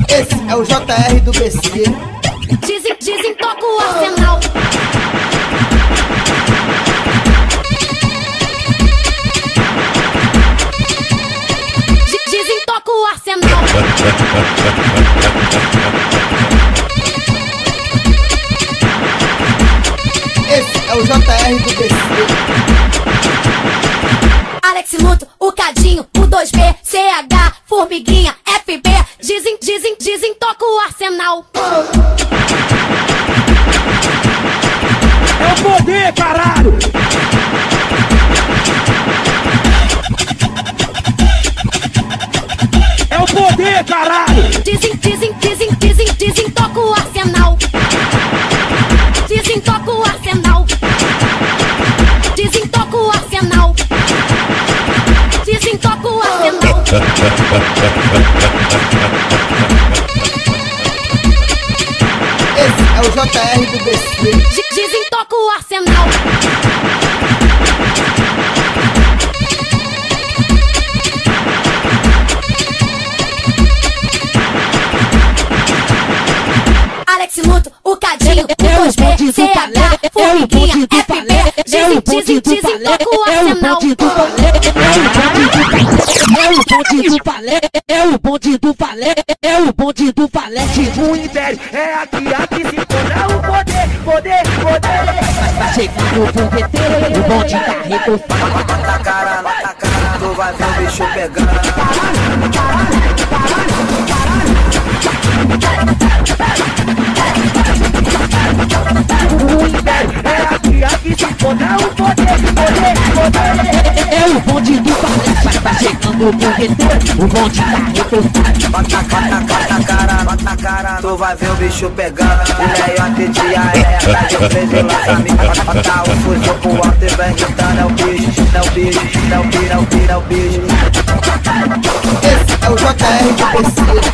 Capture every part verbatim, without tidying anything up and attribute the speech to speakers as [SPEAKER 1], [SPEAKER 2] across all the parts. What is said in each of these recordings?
[SPEAKER 1] Esse é o J R do B C.
[SPEAKER 2] Dizem, dizem, toca o arsenal. Dizem, toca o arsenal.
[SPEAKER 1] Esse é o J R do B C.
[SPEAKER 2] Alex Luto, o Cadinho, o dois B, C H, Formiguinha, F B. Dizem, dizem, dizem, toca o arsenal.
[SPEAKER 3] É o poder, caralho! É o poder, caralho!
[SPEAKER 2] Dizem, dizem, dizem, dizem, dizem, toca o arsenal. Dizem, toca o arsenal. Dizem, toca o arsenal. Dizem, toca o arsenal.
[SPEAKER 1] Esse é o J R do B C.
[SPEAKER 2] Dizem, toca o arsenal. Alex Luto, o Cadinho, o dois B, C H, Formiguinha, F B. Dizem, dizem, dizem, toca o arsenal.
[SPEAKER 4] É o bonde do palé, é o bonde do palé, é o bonde do palé.
[SPEAKER 3] O Império é aqui, aqui se torna o poder, poder, poder.
[SPEAKER 4] Chegando o fogueteiro, o bonde tá recostado.
[SPEAKER 5] Na cara, na cara, tu vai ver o bicho pegando.
[SPEAKER 3] O Império é aqui, aqui se torna o poder, poder, poder.
[SPEAKER 4] É o bonde do palé, tá chegando o fogueteiro, o bonde tá recostado.
[SPEAKER 5] Bota na cara, bota na cara, bota na cara, tu vai ver o bicho pegando. Filhote de areia, tá de frente e lançamento. Bota o fuzil pro alto e vem gritando, é o bicho, é o bicho, é o bicho, é o bicho, é o bicho.
[SPEAKER 1] Esse é o J R do B C.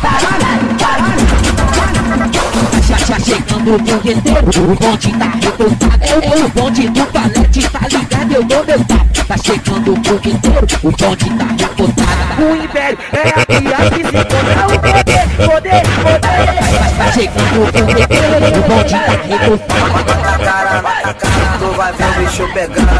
[SPEAKER 4] Já, já chegando o fogueteiro, o bonde tá recostado. É o bonde do palete, tá ligado? Eu dou meu papo. Tá chegando o fogueteiro, o bonde tá recostado.
[SPEAKER 3] O Império é aqui, aqui se torna o poder, poder, poder.
[SPEAKER 4] Tá chegando o fogueteiro, o bonde tá recostado.
[SPEAKER 5] Bota na cara, bota na cara, tu vai ver o bicho pegando.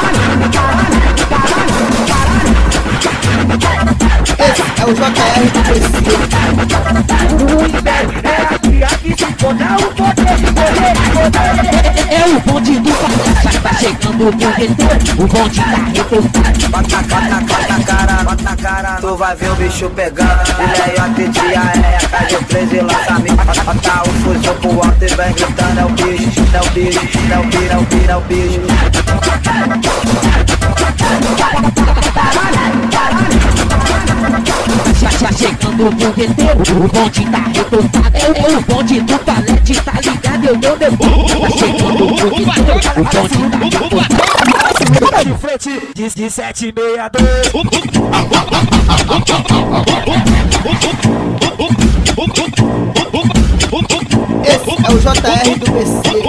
[SPEAKER 1] Esse é o J R do B C.
[SPEAKER 3] O Império é aqui, aqui se torna o poder, poder, poder.
[SPEAKER 4] É o bonde do palete, tá chegando o fogueteiro, o bonde tá recostado.
[SPEAKER 5] Bota na cara, bota na cara, tu vai ver o bicho pegando. Filhote de areia, cai de três e lançamento. Bota o fuzil pro alto e vem gritando, é o bicho, é o bicho, é o bicho, é o bicho, é o bicho.
[SPEAKER 4] Já, já chegando o fogueteiro, o bonde tá recostado. É o bonde do palete, tá ligado? Eu dou meu papo. Tá chegando o fogueteiro, o bonde tá recostado.
[SPEAKER 3] Tá de frente, diz de sete e meia dois.
[SPEAKER 1] Esse é o J R do B C.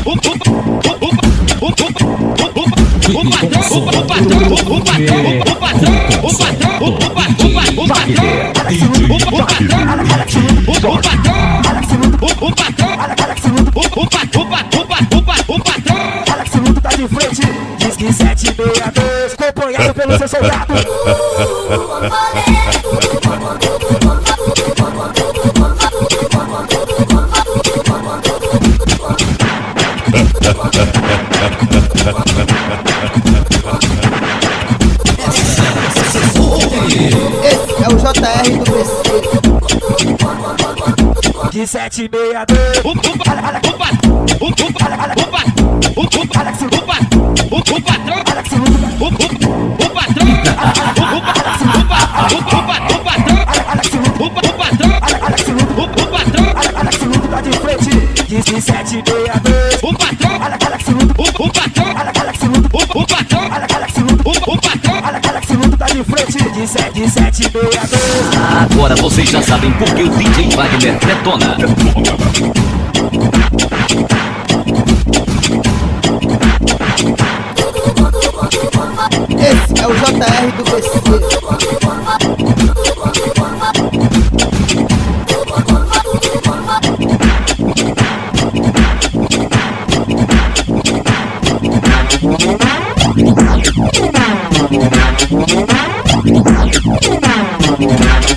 [SPEAKER 6] O patrão, o patrão, o patrão, o patrão, o patrão, o patrão, o patrão, o patrão, o patrão, o patrão.
[SPEAKER 3] Alex Luto tá de frente, diz que sete e meia dois, acompanhado pelo seu soldado.
[SPEAKER 1] Esse é o J R do B C.
[SPEAKER 3] De sete e meia dois. Alex Luto tá de frente, diz que sete e meia dois.
[SPEAKER 6] O patrão,
[SPEAKER 3] Alex Luto,
[SPEAKER 6] o patrão,
[SPEAKER 3] Alex Luto,
[SPEAKER 6] o patrão,
[SPEAKER 3] Alex Luto,
[SPEAKER 6] o patrão.
[SPEAKER 3] Alex Luto tá de frente, de sete e sete e meia dois.
[SPEAKER 7] Agora vocês já sabem por que o D J Wagner detona.
[SPEAKER 1] Esse é o J R do B C.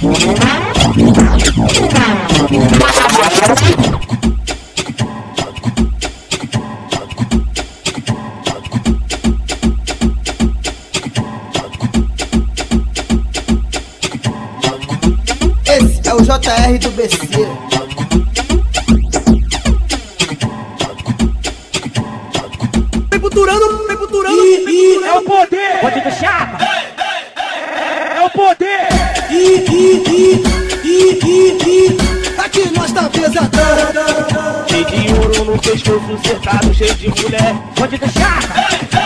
[SPEAKER 1] Esse é o J R do B C.
[SPEAKER 3] Vem futurando, vem futurando, vem futurando. É o poder. Pode do chapa. É o poder.
[SPEAKER 1] I, I, I, I, I, I. Aqui nós tá pesadão.
[SPEAKER 3] Cheio de ouro no pescoço, cercado, cheio de mulher. Pode do chapa.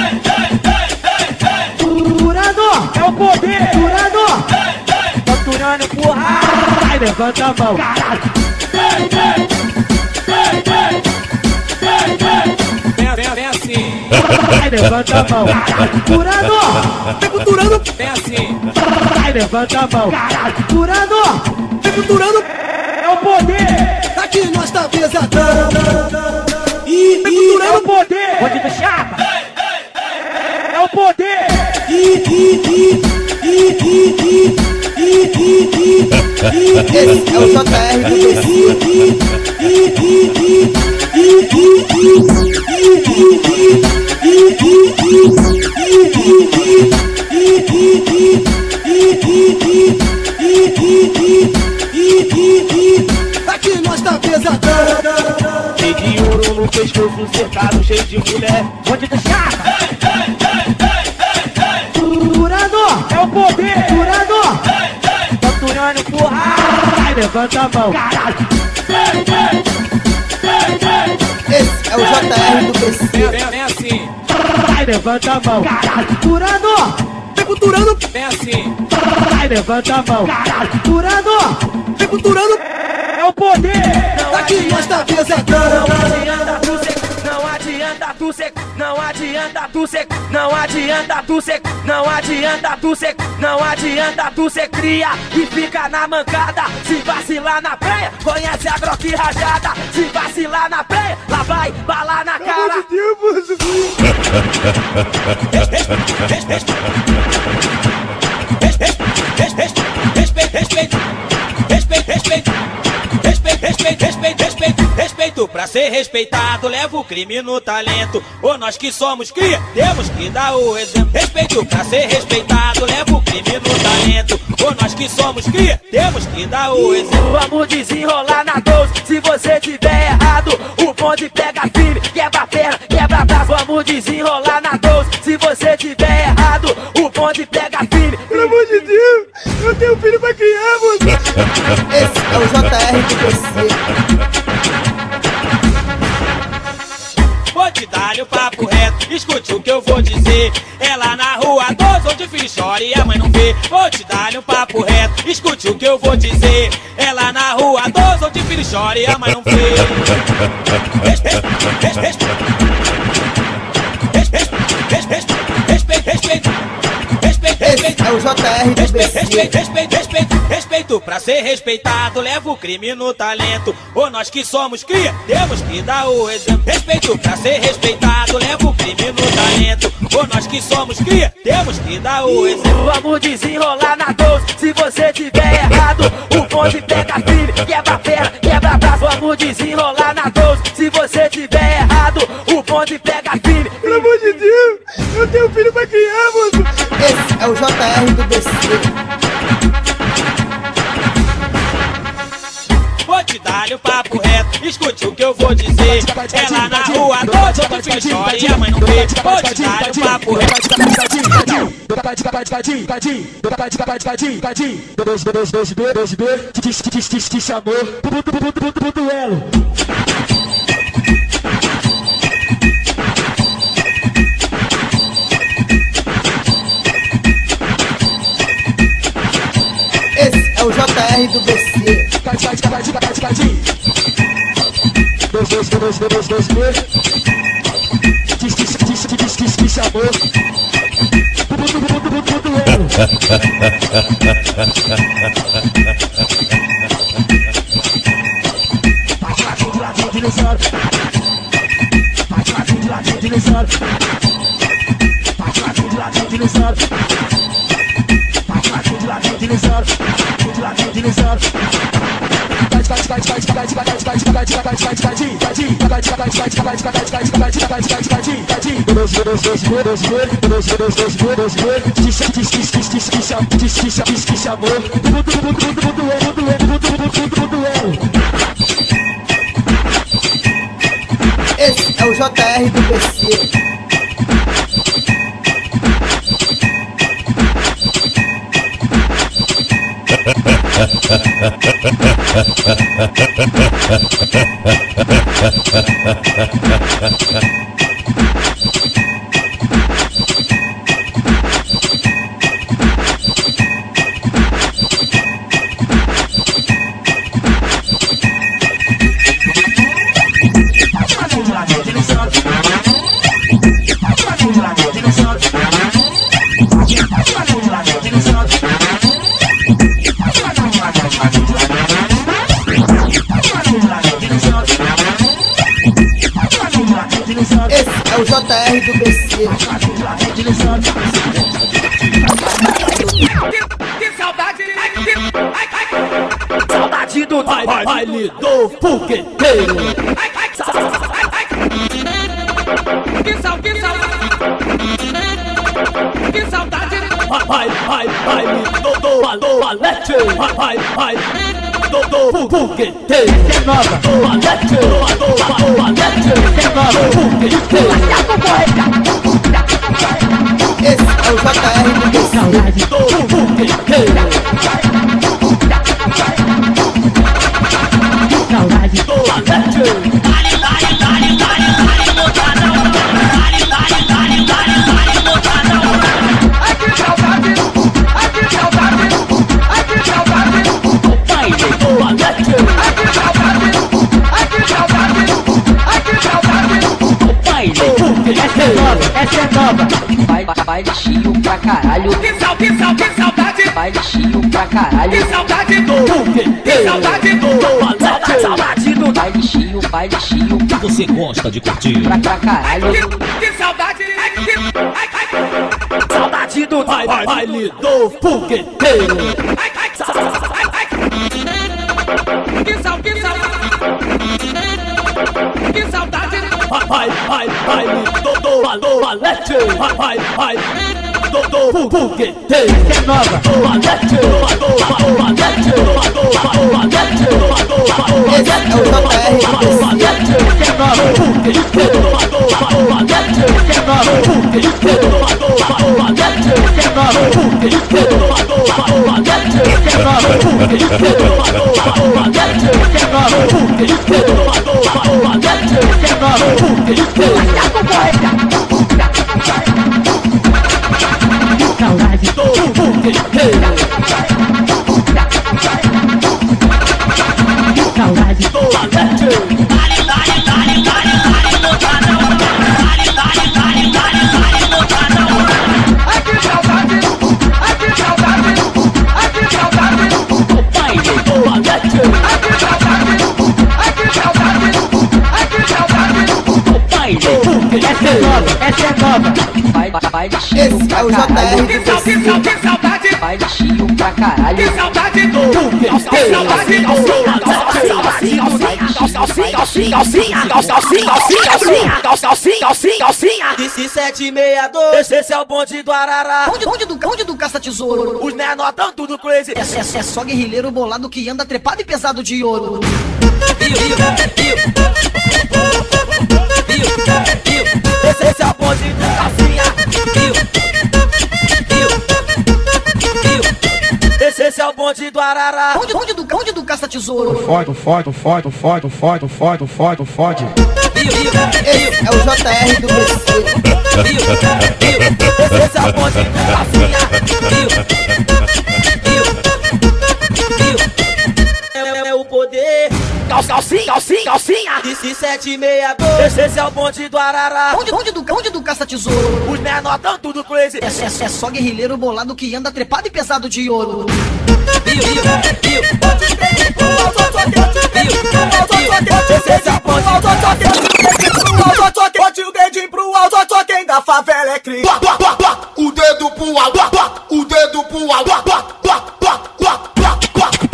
[SPEAKER 1] Futurador.
[SPEAKER 3] É o poder.
[SPEAKER 1] Futurador.
[SPEAKER 3] Faturando, porra. Vai, levanta a mão. Caralho. Vem, vem assim. Vai, levanta a mão.
[SPEAKER 1] Futurador. Vem futurando.
[SPEAKER 3] Vem assim. Vai, levanta a mão. Caralho.
[SPEAKER 1] Futurador. Vem futurando.
[SPEAKER 3] É o poder.
[SPEAKER 1] Aqui nós tá pesadão. I,
[SPEAKER 3] Vem
[SPEAKER 1] I,
[SPEAKER 3] futurando. É o poder. Pode do chapa. É o poder.
[SPEAKER 1] I, I, I, I, I, I, I, I, I. Esse é o J R do B C. Aqui nós tá pesadão.
[SPEAKER 3] Cheio de ouro no pescoço, cercado, cheio de mulher. Pode do chapa.
[SPEAKER 1] Futurador.
[SPEAKER 3] É o poder.
[SPEAKER 1] Futurador.
[SPEAKER 3] Faturando, porra. Vai, levanta a mão. Caralho.
[SPEAKER 1] Esse é o J R do B C.
[SPEAKER 3] Vem, vem, vem assim. Vai, levanta a mão. Caralho.
[SPEAKER 1] Futurador. Vem futurando.
[SPEAKER 3] Vem assim. Vai, levanta a mão. Caralho.
[SPEAKER 1] Futurador. Vem futurando.
[SPEAKER 3] É o poder. Não
[SPEAKER 1] Aqui nós tá pesadão.
[SPEAKER 3] adianta tu ser, não adianta tu ser, não adianta tu ser, não adianta tu ser, não adianta tu ser, não adianta tu ser cria e fica na mancada. Se vacilar na praia, conhece a Glock rajada. Se vacilar na praia, lá vai bala na cara. Respeito, respeito, respeito, respeito, respeito, respeito, respeito, respeito, respeito pra ser respeitado, leva o crime no talento. Ou nós que somos cria, temos que dar o exemplo. Respeito pra ser respeitado, leva o crime no talento. Ou nós que somos cria, temos que dar o exemplo. Vamos desenrolar na doze, se você tiver errado, o bonde pega firme, quebra a perna, quebra braço. Vamos desenrolar na doze, se você tiver errado, o bonde pega firme.
[SPEAKER 1] Pelo amor de Deus, eu tenho filho pra criar, moço. Esse é o J R do B C.
[SPEAKER 3] Vou te dar-lhe o papo reto, escute o que eu vou dizer. É lá na rua doze, onde o filho chora e a mãe não vê. Vou te dar-lhe o papo reto, escute o que eu vou dizer. É lá na rua doze, onde o filho chora e a mãe não vê. Respeito, respeito, respeito, respeito, respeito, respeito, respeito.
[SPEAKER 1] É o J R do B C.
[SPEAKER 3] Respeito, respeito, respeito, respeito pra ser respeitado, leva o crime no talento. Ou nós que somos cria, temos que dar o exemplo. Respeito pra ser respeitado, leva o crime no talento. Ou nós que somos cria, temos que dar o exemplo. Vamos desenrolar na doze, se você tiver errado, o bonde pega firme, quebra a perna, quebra a braço. Vamos desenrolar na doze, se você tiver errado, o bonde pega firme.
[SPEAKER 1] Pelo amor de Deus, eu tenho filho pra criar, moço. Esse é o J R do B C.
[SPEAKER 3] Vou te dar-lhe o papo reto, escute o que eu vou dizer. É lá na rua doze, onde o filho chora e a mãe não vê. Vou te dar-lhe o papo reto.
[SPEAKER 1] Te chamou pro duelo. Esse é o J R do B C. Dois, dois, dois, dois, dois, dois. Te chamou pro duelo. Bate ladinho de ladinho de lisado. Bate ladinho de ladinho de lisado. Bate ladinho de ladinho de lisado. Bate ladinho de ladinho de lisado. Esse é o J R do P C. Esse é o J R do B C.
[SPEAKER 3] Que saudade, saudade do baile do fogueteiro. Que saudade, que saudade, que saudade. Vai, vai, baile do do balete. Vai, vai. Do do fogueteiro.
[SPEAKER 4] É nova.
[SPEAKER 3] Do balete, do balete.
[SPEAKER 4] É nova.
[SPEAKER 3] Fogueteiro.
[SPEAKER 1] Esse é o J R do B C.
[SPEAKER 4] Saudade.
[SPEAKER 3] Do fogueteiro.
[SPEAKER 4] Saudade.
[SPEAKER 3] Do balete. Dale, dale, dale, dale, dale, lotadão. Dale, dale, dale, dale, dale, lotadão. Ai que saudade, ai que saudade, ai que saudade. Baile do balete. Ai que saudade, ai que saudade, ai que saudade. Baile.
[SPEAKER 4] Essa é nova, essa é nova.
[SPEAKER 8] Baile, baile cheio pra caralho.
[SPEAKER 3] Que saudade, que saudade, que saudade.
[SPEAKER 8] Baile cheio pra caralho.
[SPEAKER 3] Que saudade do fogueteiro. Que saudade do balete. Saudade do
[SPEAKER 8] Baile cheio, baile cheio
[SPEAKER 7] que você gosta de curtir.
[SPEAKER 8] pra, pra caralho.
[SPEAKER 3] Que, que saudade, ai, que, ai, ai, saudade do baile, baile do fogueteiro. Ai, ai, ai, ai, que saudade, que saudade, que saudade. Vai, vai, baile do do do balete. Vai, vai, do do fogueteiro.
[SPEAKER 4] Essa é nova.
[SPEAKER 3] Do balete, do do balete, do do balete, do do
[SPEAKER 1] Esse é o J R do B C.
[SPEAKER 4] Essa é nova.
[SPEAKER 3] fogueteiro, do balete.
[SPEAKER 4] Essa é nova.
[SPEAKER 3] Fogueteiro, do balete.
[SPEAKER 4] Essa é nova.
[SPEAKER 3] Fogueteiro, do balete.
[SPEAKER 4] Essa é nova.
[SPEAKER 3] Fogueteiro, do balete.
[SPEAKER 4] Essa é nova.
[SPEAKER 3] Fogueteiro, do balete.
[SPEAKER 4] Essa é nova.
[SPEAKER 3] Fogueteiro,
[SPEAKER 4] Saudade.
[SPEAKER 3] do fogueteiro.
[SPEAKER 4] Saudade.
[SPEAKER 3] Do balete. Dale, dale, dale, dale, dale, lotadão. Dale, dale, dale, dale, dale, lotadão. Ai que saudade, ai que saudade, ai que saudade. Baile do balete. Ai que saudade, ai que saudade, ai que saudade. Baile do fogueteiro.
[SPEAKER 4] Essa é nova, essa é nova.
[SPEAKER 8] Baile, baile cheio
[SPEAKER 1] Esse é
[SPEAKER 8] pra
[SPEAKER 1] o J R
[SPEAKER 8] caralho.
[SPEAKER 1] do B C.
[SPEAKER 3] Que saudade,
[SPEAKER 8] Baile cheio pra caralho.
[SPEAKER 3] que saudade do fogueteiro. Saudade do
[SPEAKER 5] Disse sete e meia dois, esse é o bonde do Arará.
[SPEAKER 1] Onde, onde do, onde do caça tesouro?
[SPEAKER 5] Os menor tão tudo crazy.
[SPEAKER 1] É, é, é só guerrilheiro bolado que anda trepado e pesado de ouro.
[SPEAKER 5] Esse, esse é o bonde do Calcinha. Esse, esse é o bonde do Arará.
[SPEAKER 1] Onde, onde do, onde do caça tesouro?
[SPEAKER 9] Fode, fode, fode, fode, fode, fode, fode, fode.
[SPEAKER 1] Esse é o J R do B C.
[SPEAKER 5] Esse, esse é o bonde do Calcinha. É, é o poder.
[SPEAKER 3] Calcinha, calcinha, calcinha.
[SPEAKER 5] Disse sete e meia dois, esse, esse é o bonde do Arará.
[SPEAKER 1] Onde, onde do, onde do caça tesouro?
[SPEAKER 5] Os menor tão tudo crazy.
[SPEAKER 1] É, é, é só guerrilheiro bolado que anda trepado e pesado de ouro.
[SPEAKER 5] Esse é o bonde do Arará.
[SPEAKER 10] Bote o dedinho pro alto, só quem da favela é cria. O dedo pro alto, o dedo pro alto.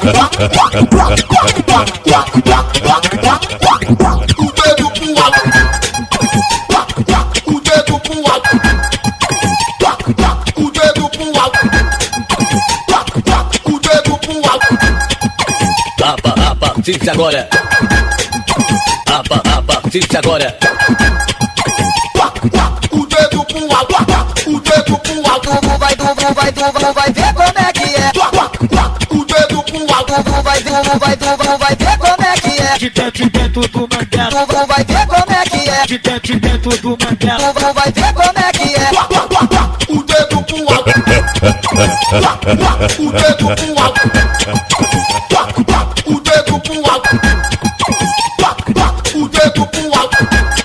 [SPEAKER 7] A partir de agora, a, a partir de agora,
[SPEAKER 10] o dedo pro alto, o dedo pro alto, tu vai, tu vai, tu vai ver como é que é. O dedo pro alto, tu vai, tu vai, tu vai ver como é que é.
[SPEAKER 3] De dentro, de dentro do mandela,
[SPEAKER 10] Tu vai ver como é que é.
[SPEAKER 3] de dentro, de dentro do mandela.
[SPEAKER 10] Tu vai ver como é que é. O dedo pro alto, o dedo pro alto, o dedo pro alto, o dedo pro alto,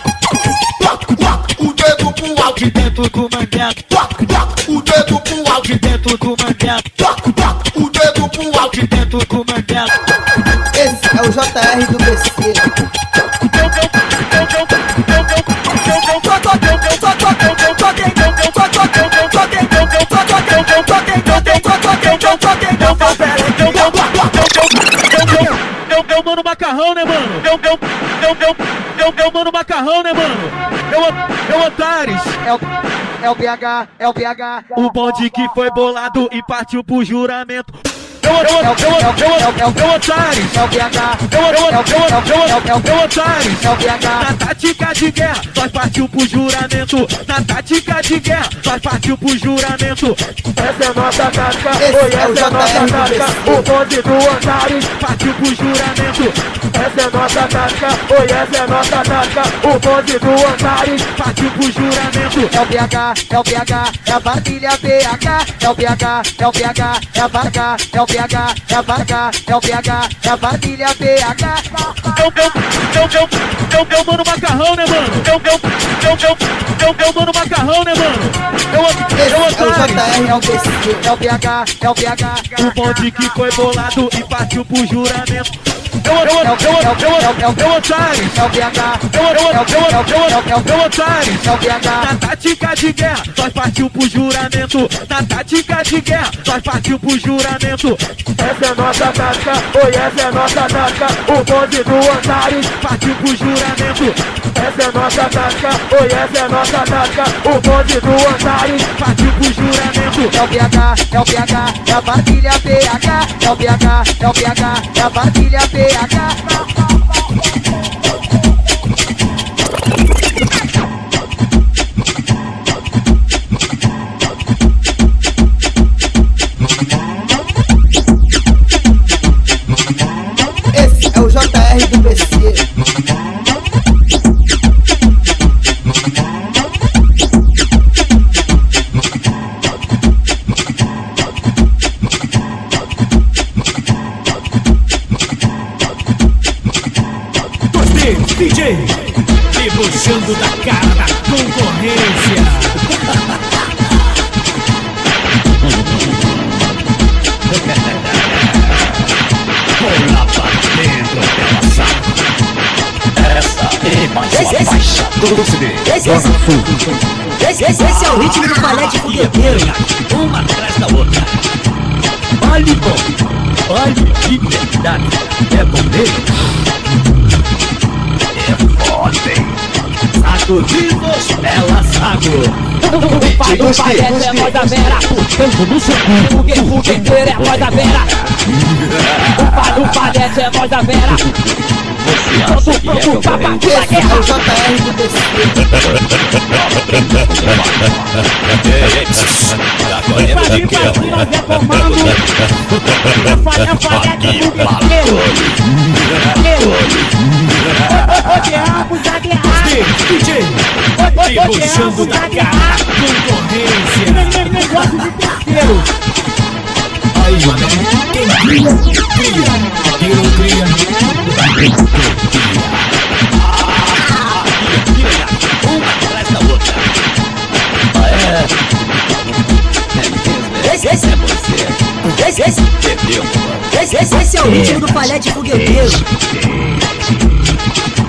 [SPEAKER 10] o dedo pro alto,
[SPEAKER 3] De dentro do mandela,
[SPEAKER 10] o dedo pro alto,
[SPEAKER 3] de dentro do mandela,
[SPEAKER 10] o dedo pro alto.
[SPEAKER 3] de dentro do mandela.
[SPEAKER 1] Esse é o J R do B C.
[SPEAKER 3] Eu mano macarrão, né, mano? Eu, eu, eu, eu, eu, eu mano macarrão, né, mano? Eu, eu Antares.
[SPEAKER 1] É o, é o B H, é o B H.
[SPEAKER 3] O bonde que foi bolado e partiu pro juramento. Eu, eu, eu, eu, eu, eu Antares.
[SPEAKER 1] É o B H,
[SPEAKER 3] Eu, eu, eu, eu, eu, eu Antares.
[SPEAKER 1] é o B H.
[SPEAKER 3] Na tática de guerra, nós partiu pro juramento. Na tática de guerra, nós partiu pro juramento.
[SPEAKER 10] Essa é nossa tática,
[SPEAKER 1] Esse
[SPEAKER 10] oi,
[SPEAKER 1] é o
[SPEAKER 10] essa é nossa
[SPEAKER 1] J R do
[SPEAKER 10] tática.
[SPEAKER 1] B C.
[SPEAKER 10] O bonde do Antares.
[SPEAKER 3] Partiu pro juramento.
[SPEAKER 10] Essa é nossa tática, oi, essa é nossa tática. O bonde do Antares.
[SPEAKER 3] Partiu pro juramento.
[SPEAKER 1] É o B H, é o B H, é a Barquilha B H. É o B H, é o B H, é a Barca. É o B H, é a Barca. É o B H, é a Barquilha B H.
[SPEAKER 3] Eu, eu, eu, eu, eu, eu mano macarrão, né, mano? Eu, eu, eu, eu, eu, eu mano macarrão, né, mano? Eu,
[SPEAKER 1] Esse
[SPEAKER 3] eu
[SPEAKER 1] é o J
[SPEAKER 3] Antares.
[SPEAKER 1] R do B C. É o B H, é o B H.
[SPEAKER 3] O bonde que foi bolado e partiu pro juramento. Eu, eu, eu,
[SPEAKER 1] É o-
[SPEAKER 3] eu,
[SPEAKER 1] é o-
[SPEAKER 3] eu,
[SPEAKER 1] é o- é o-
[SPEAKER 3] eu Antares.
[SPEAKER 1] É o B H,
[SPEAKER 3] Eu, eu, eu, eu, eu, eu, eu Antares.
[SPEAKER 1] é o B H.
[SPEAKER 3] Na tática de guerra, nós partiu pro juramento. Na tática de guerra, nós partiu pro juramento.
[SPEAKER 10] Essa é nossa tática, oi, essa é nossa tática. O bonde do Antares.
[SPEAKER 3] Partiu pro juramento.
[SPEAKER 10] Essa é nossa tática, oi, essa é nossa tática. O bonde do Antares.
[SPEAKER 3] Partiu pro juramento.
[SPEAKER 1] É o B H, é o B H, é a Barquilha B H. É o B H, é o B H, é a Barquilha B H. Esse é o J R do B C.
[SPEAKER 3] Gostei, D J. Debochando da cara da concorrência. Bola pra dentro dela saco.
[SPEAKER 7] essa é mais uma faixa do C D.
[SPEAKER 2] Esse, esse, esse, esse, esse é o ritmo do balé de fogueteiro.
[SPEAKER 7] Uma atrás da outra. Baile bom, baile de verdade. É bom mesmo. É foda, hein? Saco vivos, ela saco.
[SPEAKER 4] Pai do palete é voz da vera, tanto no seu cu, porque fogueteiro é voz da vera. O pai do palete é voz da vera.
[SPEAKER 7] Você acha que é concorrente?
[SPEAKER 1] Esse é o J R do B C.
[SPEAKER 7] Agora é
[SPEAKER 4] Pra mim, pra
[SPEAKER 7] daquela.
[SPEAKER 4] mim, nós é comando. Eu falei, eu falei que fogueteiro. Hoje ambos a guerra.
[SPEAKER 3] D J. Debochando da cara da concorrência.
[SPEAKER 4] Negócio de terceiro.
[SPEAKER 3] Aí, mané. Quem cria, cria. Quem não cria,
[SPEAKER 7] Uma atrás da outra. Ah, é? É mesmo?
[SPEAKER 2] Esse, esse,
[SPEAKER 7] É você.
[SPEAKER 2] esse, esse,
[SPEAKER 7] Perdeu, mano.
[SPEAKER 2] esse, esse, esse é o ritmo do balé de fogueteiro.